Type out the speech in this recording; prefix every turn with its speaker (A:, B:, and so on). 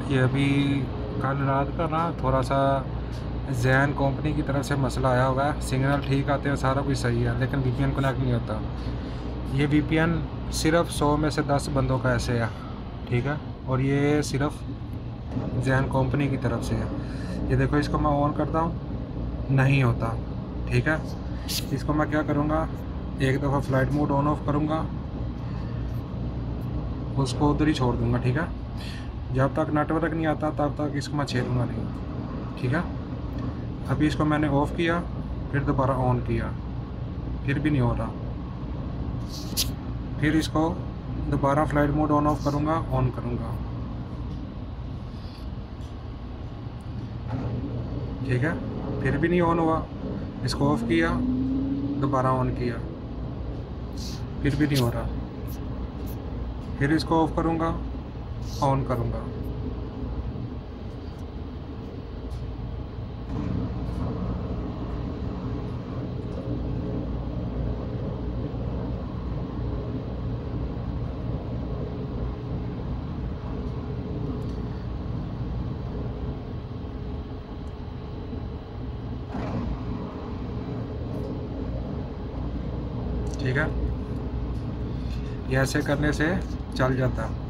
A: ये अभी कल रात का ना थोड़ा सा जैन कंपनी की तरफ से मसला आया हुआ है। सिग्नल ठीक आते हैं, सारा कुछ सही है, लेकिन वीपीएन कनेक्ट नहीं होता। ये वीपीएन सिर्फ 100 में से 10 बंदों का ऐसे है, ठीक है। और ये सिर्फ जैन कंपनी की तरफ से है। ये देखो, इसको मैं ऑन करता हूँ, नहीं होता, ठीक है। इसको मैं क्या करूँगा, एक दफ़ा फ्लाइट मोड ऑन ऑफ करूँगा, उसको उधर ही छोड़ दूँगा, ठीक है। जब तक नेटवर्क नहीं आता तब तक इसको मैं छेड़ूँगा नहीं, ठीक है। अभी इसको मैंने ऑफ़ किया, फिर दोबारा ऑन किया, फिर भी नहीं हो रहा। फिर इसको दोबारा फ्लाइट मोड ऑन ऑफ करूँगा, ऑन करूँगा, ठीक है। फिर भी नहीं ऑन हुआ। इसको ऑफ़ किया, दोबारा ऑन किया, फिर भी नहीं हो रहा। फिर इसको ऑफ़ करूँगा, ऑन करूँगा। ठीक है, ये ऐसे करने से चल जाता है।